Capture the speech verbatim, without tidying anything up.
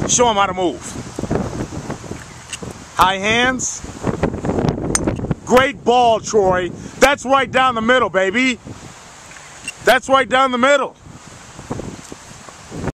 Show him how to move. High hands. Great ball, Troy. That's right down the middle, baby. That's right down the middle.